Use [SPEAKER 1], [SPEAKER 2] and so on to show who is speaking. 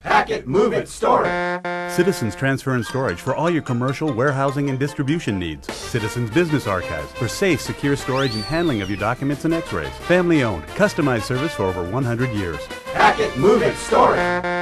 [SPEAKER 1] Pack it, move it, store it.
[SPEAKER 2] Citizens Transfer and Storage for all your commercial, warehousing, and distribution needs. Citizens Business Archives for safe, secure storage and handling of your documents and x-rays. Family owned, customized service for over 100 years.
[SPEAKER 1] Pack it, move it, store it.